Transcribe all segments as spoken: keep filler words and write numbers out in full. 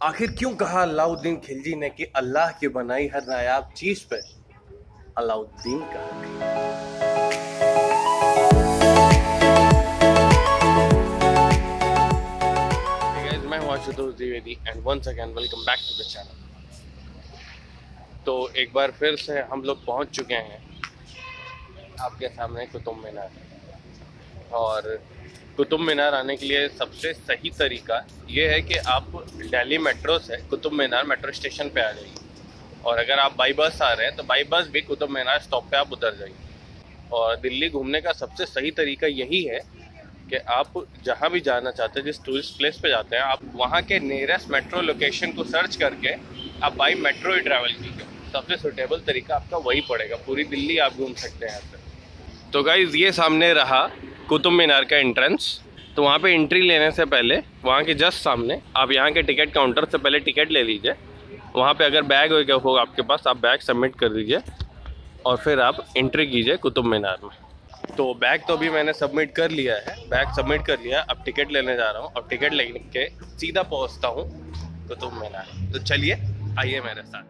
आखिर क्यों कहा अलाउद्दीन खिलजी ने कि अल्लाह की बनाई हर नायाब चीज पे अलाउद्दीन का हक है। Hey guys, मैं हूं Ashutosh Dwivedi and once again welcome back to the channel. तो एक बार फिर से हम लोग पहुंच चुके हैं आपके सामने कुतुब मीनार। और कुतुब मीनार आने के लिए सबसे सही तरीका ये है कि आप दिल्ली मेट्रो से कुतुब मीनार मेट्रो स्टेशन पे आ जाइए, और अगर आप बाई बस आ रहे हैं तो बाई बस भी कुतुब मीनार स्टॉप पे आप उतर जाइए। और दिल्ली घूमने का सबसे सही तरीका यही है कि आप जहाँ भी जाना चाहते हैं, जिस टूरिस्ट प्लेस पे जाते हैं, आप वहाँ के नियरेस्ट मेट्रो लोकेशन को सर्च करके आप बाई मेट्रो ही ट्रैवल कीजिए। सबसे सुटेबल तरीका आपका वही पड़ेगा। पूरी दिल्ली आप घूम सकते हैं यहाँ से। तो गाइज़, ये सामने रहा कुतुब मीनार का एंट्रेंस। तो वहाँ पे एंट्री लेने से पहले वहाँ के जस्ट सामने आप यहाँ के टिकट काउंटर से पहले टिकट ले लीजिए। वहाँ पे अगर बैग वगैरह होगा आपके पास, आप बैग सबमिट कर दीजिए और फिर आप एंट्री कीजिए कुतुब मीनार में। तो बैग तो अभी मैंने सबमिट कर लिया है, बैग सबमिट कर लिया। अब टिकट लेने जा रहा हूँ और टिकट लेने के सीधा पहुँचता हूँ कुतुब मीनार। तो चलिए, आइए मेरे साथ।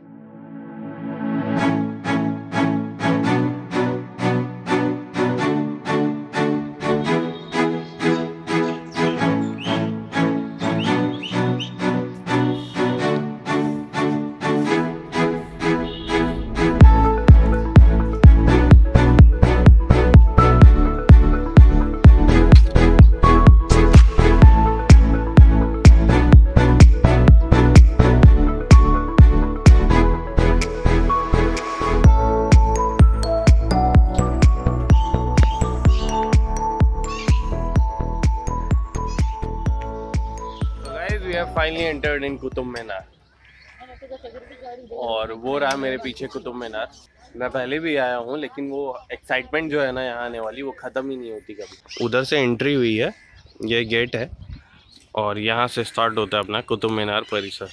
Finally entered in Qutub Minar, और वो रहा मेरे पीछे कुतुब मीनार। मैं पहले भी आया हूँ, लेकिन वो एक्साइटमेंट जो है ना यहाँ आने वाली, वो ख़त्म ही नहीं होती कभी। उधर से एंट्री हुई है, ये गेट है, और यहाँ से स्टार्ट होता है अपना कुतुब मीनार परिसर।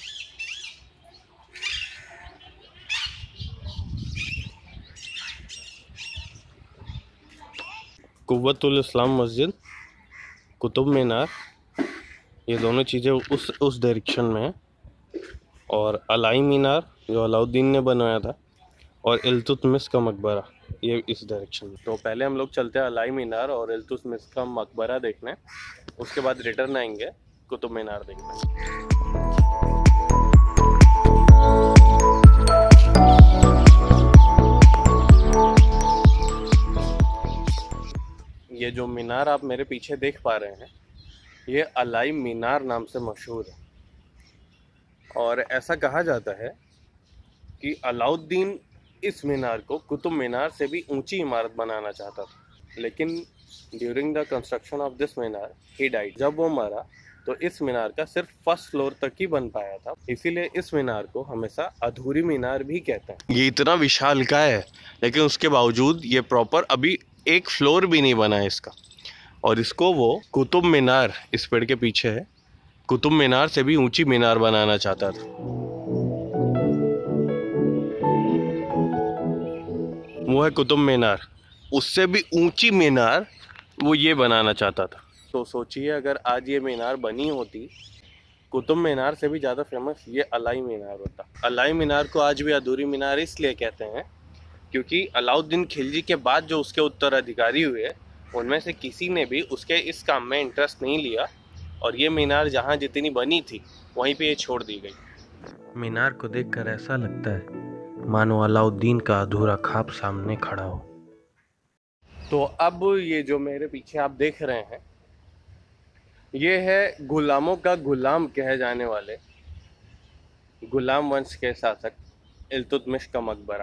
कुव्वतुल इस्लाम मस्जिद, कुतुब मीनार, ये दोनों चीज़ें उस उस डायरेक्शन में है। और अलाई मीनार जो अलाउद्दीन ने बनवाया था, और इल्तुतमिश का मकबरा ये इस डायरेक्शन में। तो पहले हम लोग चलते हैं अलाई मीनार और इल्तुतमिश का मकबरा देखने, उसके बाद रिटर्न आएंगे कुतुब मीनार देखने। ये जो मीनार आप मेरे पीछे देख पा रहे हैं, ये अलाई मीनार नाम से मशहूर है। और ऐसा कहा जाता है कि अलाउद्दीन इस मीनार को कुतुब मीनार से भी ऊंची इमारत बनाना चाहता था, लेकिन during the construction of this minar he died. जब वो मरा तो इस मीनार का सिर्फ फर्स्ट फ्लोर तक ही बन पाया था, इसीलिए इस मीनार को हमेशा अधूरी मीनार भी कहते हैं। ये इतना विशाल का है, लेकिन उसके बावजूद ये प्रॉपर अभी एक फ्लोर भी नहीं बना है इसका। और इसको वो कुतुब मीनार, इस पेड़ के पीछे है, कुतुब मीनार से भी ऊंची मीनार बनाना चाहता था। वो है कुतुब मीनार, उससे भी ऊंची मीनार वो ये बनाना चाहता था। तो सोचिए, अगर आज ये मीनार बनी होती, कुतुब मीनार से भी ज़्यादा फेमस ये अलाई मीनार होता। अलाई मीनार को आज भी अधूरी मीनार इसलिए कहते हैं क्योंकि अलाउद्दीन खिलजी के बाद जो उसके उत्तराधिकारी हुए, उनमें से किसी ने भी उसके इस काम में इंटरेस्ट नहीं लिया, और ये मीनार जहाँ जितनी बनी थी वहीं पे ये छोड़ दी गई। मीनार को देखकर ऐसा लगता है मानो अलाउद्दीन का अधूरा ख्वाब सामने खड़ा हो। तो अब ये जो मेरे पीछे आप देख रहे हैं, ये है गुलामों का गुलाम कहे जाने वाले गुलाम वंश के शासक इल्तुतमिश का मकबरा।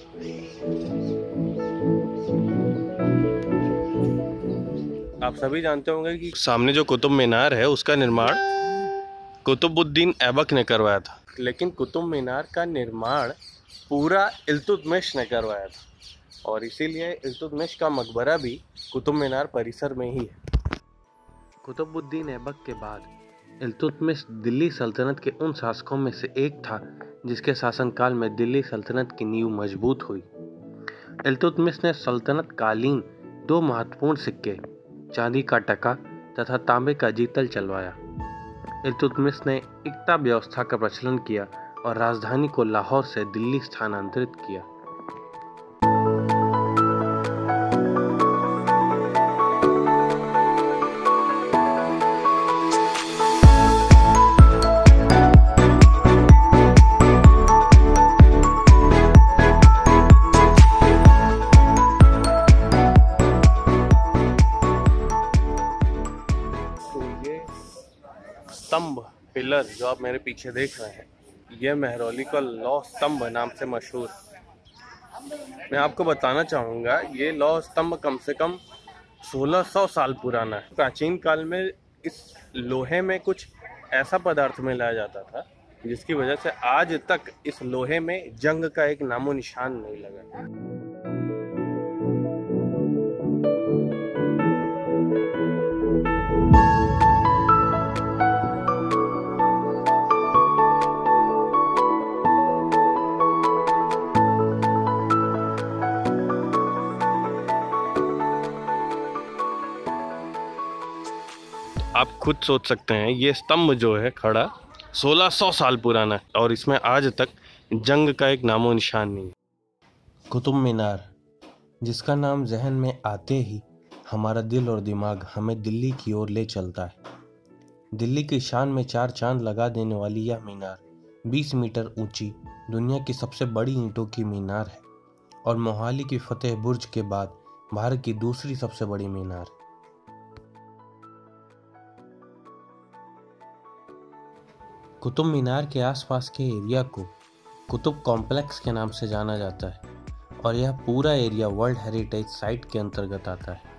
आप सभी जानते होंगे कि सामने जो कुतुब मीनार है उसका निर्माण कुतुबुद्दीन ऐबक ने करवाया था, लेकिन कुतुब मीनार का निर्माण पूरा इल्तुतमिश ने करवाया था, और इसीलिए इल्तुतमिश का मकबरा भी कुतुब मीनार परिसर में ही है। कुतुबुद्दीन ऐबक के बाद इल्तुतमिश दिल्ली सल्तनत के उन शासकों में से एक था जिसके शासनकाल में दिल्ली सल्तनत की नींव मजबूत हुई। इल्तुतमिश ने सल्तनत कालीन दो महत्वपूर्ण सिक्के, चांदी का टका तथा तांबे का जीतल चलवाया। इल्तुतमिश ने एकता व्यवस्था का प्रचलन किया और राजधानी को लाहौर से दिल्ली स्थानांतरित किया। स्तंभ पिलर जो आप मेरे पीछे देख रहे हैं, यह मेहरौली का लौह स्तंभ नाम से मशहूर। मैं आपको बताना चाहूँगा ये लौह स्तंभ कम से कम सोलह सौ साल पुराना है। प्राचीन काल में इस लोहे में कुछ ऐसा पदार्थ मिलाया जाता था जिसकी वजह से आज तक इस लोहे में जंग का एक नामो निशान नहीं लगा। आप खुद सोच सकते हैं ये स्तंभ जो है खड़ा सोलह सौ साल पुराना है और इसमें आज तक जंग का एक नामो निशान नहीं। कुतुब मीनार, जिसका नाम जहन में आते ही हमारा दिल और दिमाग हमें दिल्ली की ओर ले चलता है। दिल्ली की शान में चार चांद लगा देने वाली यह मीनार बीस मीटर ऊंची दुनिया की सबसे बड़ी ईंटों की मीनार है और मोहाली की फतेह बुर्ज के बाद भारत की दूसरी सबसे बड़ी मीनार। कुतुब मीनार के आसपास के एरिया को कुतुब कॉम्प्लेक्स के नाम से जाना जाता है और यह पूरा एरिया वर्ल्ड हेरिटेज साइट के अंतर्गत आता है।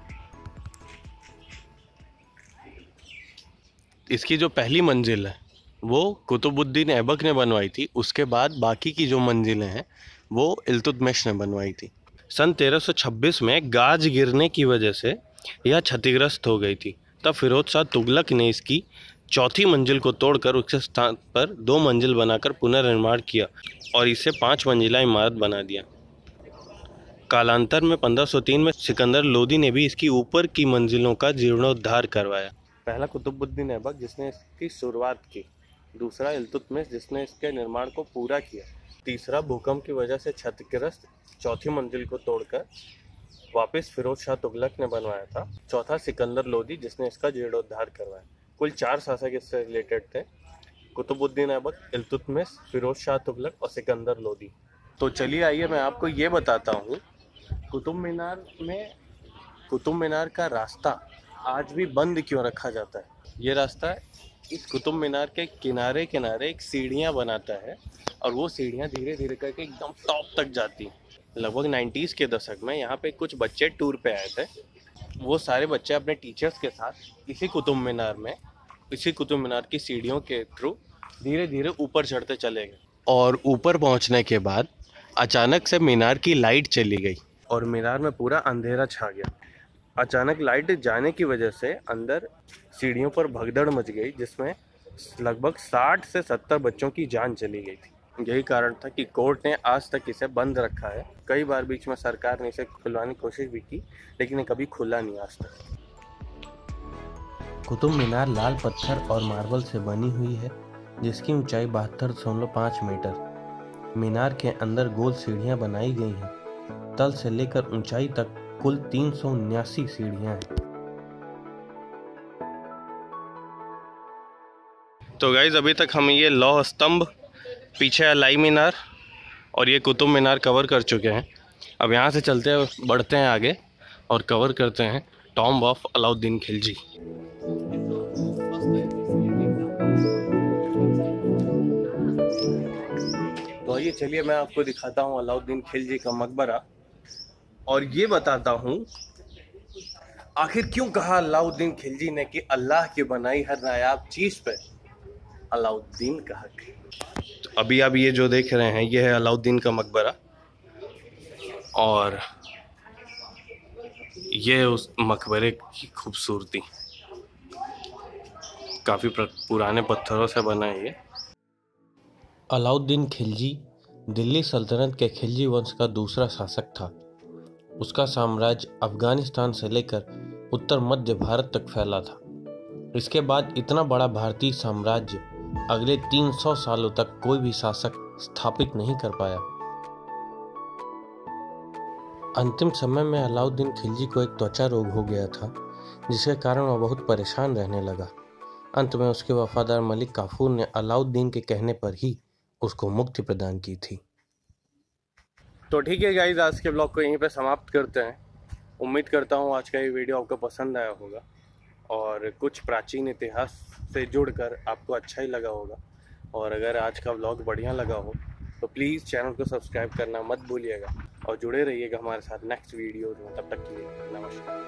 इसकी जो पहली मंजिल है वो कुतुबुद्दीन ऐबक ने बनवाई थी, उसके बाद बाकी की जो मंजिलें हैं वो इल्तुतमिश ने बनवाई थी। सन तेरह सौ छब्बीस में गाज गिरने की वजह से यह क्षतिग्रस्त हो गई थी। तब फिरोज शाह तुगलक ने इसकी चौथी मंजिल को तोड़कर उसके स्थान पर दो मंजिल बनाकर पुनर्निर्माण किया और इसे पाँच मंजिला इमारत बना दिया। कालांतर में पंद्रह सौ तीन में सिकंदर लोदी ने भी इसकी ऊपर की मंजिलों का जीर्णोद्धार करवाया। पहला कुतुबुद्दीन ऐबक जिसने इसकी शुरुआत की, दूसरा इल्तुतमिश जिसने इसके निर्माण को पूरा किया, तीसरा भूकंप की वजह से क्षतिग्रस्त चौथी मंजिल को तोड़कर वापस फिरोज शाह तुगलक ने बनवाया था, चौथा सिकंदर लोदी जिसने इसका जीर्णोद्धार करवाया। कुल चार शासक इससे रिलेटेड थे, कुतुबुद्दीन ऐबक, इल्तुतमिश, फिरोज शाह तुगलक और सिकंदर लोदी। तो चलिए आइए मैं आपको ये बताता हूँ कुतुब मीनार में कुतुब मीनार का रास्ता आज भी बंद क्यों रखा जाता है। ये रास्ता इस कुतुब मीनार के किनारे किनारे एक सीढ़ियाँ बनाता है और वो सीढ़ियाँ धीरे धीरे करके एकदम टॉप तक जाती हैं। लगभग नाइन्टीज़ के दशक में यहाँ पे कुछ बच्चे टूर पे आए थे। वो सारे बच्चे अपने टीचर्स के साथ इसी कुतुब मीनार में इसी कुतुब मीनार की सीढ़ियों के थ्रू धीरे धीरे ऊपर चढ़ते चले गए और ऊपर पहुंचने के बाद अचानक से मीनार की लाइट चली गई और मीनार में पूरा अंधेरा छा गया। अचानक लाइट जाने की वजह से अंदर सीढ़ियों पर भगदड़ मच गई जिसमें लगभग साठ से सत्तर बच्चों की जान चली गई थी। यही कारण था कि कोर्ट ने आज तक इसे बंद रखा है। कई बार बीच में सरकार ने इसे खुलवाने की कोशिश भी की लेकिन कभी खुला नहीं आज तक। कुतुब मीनार लाल पत्थर और मार्बल से बनी हुई है जिसकी ऊंचाई बहत्तर दशमलव पाँच मीटर। मीनार के अंदर गोल सीढ़ियां बनाई गई हैं। तल से लेकर ऊंचाई तक कुल तीन सौ उन्यासी सीढ़ियां हैं। तो गाइज अभी तक हम ये लौह स्तंभ, पीछे अलाई मीनार और ये कुतुब मीनार कवर कर चुके हैं। अब यहाँ से चलते हैं, बढ़ते हैं आगे और कवर करते हैं टॉम्ब ऑफ अलाउद्दीन खिलजी। तो आइए चलिए मैं आपको दिखाता हूँ अलाउद्दीन खिलजी का मकबरा और ये बताता हूँ आखिर क्यों कहा अलाउद्दीन खिलजी ने कि अल्लाह की बनाई हर नायाब चीज पे अलाउद्दीन का हक है। तो अभी आप ये जो देख रहे हैं ये है अलाउद्दीन का मकबरा और ये उस मकबरे की खूबसूरती, काफ़ी पुराने पत्थरों से बना है ये। अलाउद्दीन खिलजी दिल्ली सल्तनत के खिलजी वंश का दूसरा शासक था। उसका साम्राज्य अफगानिस्तान से लेकर उत्तर मध्य भारत तक फैला था। इसके बाद इतना बड़ा भारतीय साम्राज्य अगले तीन सौ सालों तक कोई भी शासक स्थापित नहीं कर पाया। अंतिम समय में अलाउद्दीन खिलजी को एक त्वचा रोग हो गया था, जिसके कारण वह बहुत परेशान रहने लगा। अंत में उसके वफादार मलिक काफूर ने अलाउद्दीन के कहने पर ही उसको मुक्ति प्रदान की थी। तो ठीक है गाइस, आज के ब्लॉग को यहीं पे समाप्त करते हैं। उम्मीद करता हूँ आज का ये वीडियो आपको पसंद आया होगा और कुछ प्राचीन इतिहास से जुड़कर आपको अच्छा ही लगा होगा। और अगर आज का ब्लॉग बढ़िया लगा हो तो प्लीज़ चैनल को सब्सक्राइब करना मत भूलिएगा और जुड़े रहिएगा हमारे साथ नेक्स्ट वीडियोज़ में। तब तक के लिए नमस्कार।